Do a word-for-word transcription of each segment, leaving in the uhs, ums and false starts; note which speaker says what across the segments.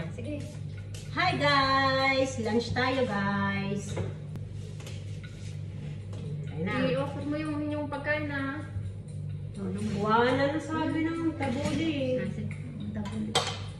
Speaker 1: Sige.
Speaker 2: Hi guys! Lunch tayo guys.
Speaker 1: I-offer mo yung inyong pagkain na.
Speaker 2: Wala na sabi ng tabuli.
Speaker 1: Tabuli.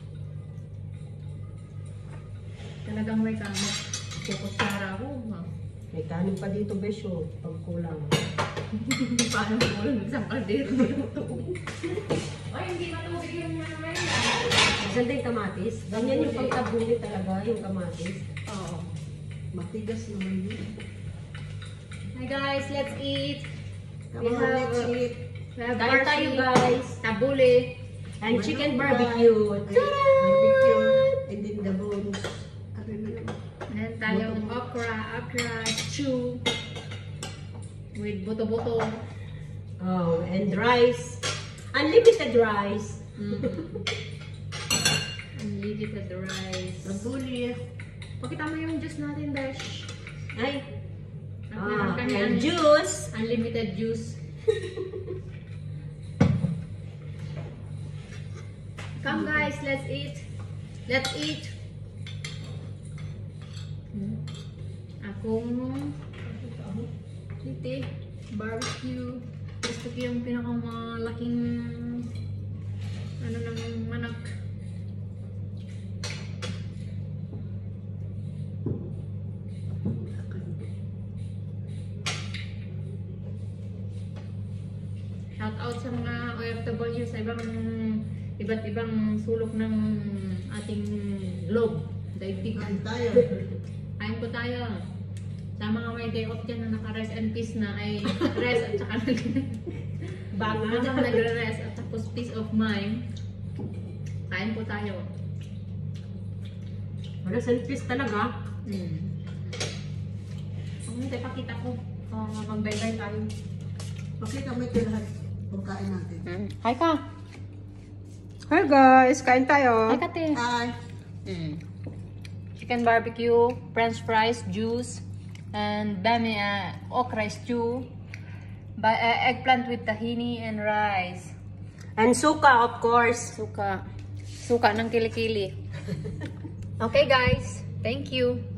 Speaker 1: Talagang may kamot. Kukutsara ako.
Speaker 2: May kanin pa dito, Besyo. Pag kulang.
Speaker 1: Paano mo kulang isang kaldero? Ay, hindi matubig yung naman.
Speaker 2: Diyan din kamatis. Ganyan yung pagtabuli talaga, yung kamatis.
Speaker 1: Oo.
Speaker 3: Matigas naman yun.
Speaker 1: Hi guys, let's eat.
Speaker 3: Come on, let's eat.
Speaker 1: We have
Speaker 2: Kain tayo
Speaker 1: barshi,
Speaker 2: guys.
Speaker 1: tabule,
Speaker 2: And chicken barbecue.
Speaker 3: Barbecue. And then the bones. Ano na yun?
Speaker 1: and tayong okra, okra stew with buto-buto.
Speaker 2: Oh, and rice. Unlimited rice.
Speaker 1: Mm. Unlimited rice.
Speaker 3: Tabuli.
Speaker 1: Pakita mo yung juice natin, Besh.
Speaker 2: Ay.
Speaker 1: At meron
Speaker 2: Ah,
Speaker 1: kami
Speaker 2: and
Speaker 1: un-
Speaker 2: juice.
Speaker 1: unlimited juice. Come guys, let's eat. Let's eat. Hmm. Akong titi, barbecue. Gusto ko yung pinakamalaking ano ng manok. Shout out sa mga O F W sa ibang iba't ibang sulok ng ating globe, daigdig.
Speaker 3: Kain tayo.
Speaker 1: Kain po tayo. Sa mga may day off dyan na naka-rest and peace na ay rest at saka
Speaker 2: Banga.
Speaker 1: at saka nagre-rest at tapos peace of mind. Kain po tayo.
Speaker 2: Wala selfies talaga.
Speaker 1: Hmm. Ang tayo pakita ko. Uh, Mag-bye-bye tayo.
Speaker 3: Pakita mo ito lahat. Pagkain natin.
Speaker 1: Hi ka!
Speaker 2: Hi guys, kain tayo.
Speaker 1: Hi kate!
Speaker 3: Hi.
Speaker 1: Mm. Chicken barbecue, french fries, juice, and bami uh, okra stew, by, uh, eggplant with tahini and rice.
Speaker 2: And suka, of course.
Speaker 1: Suka. Suka ng kilikili. Okay guys, thank you.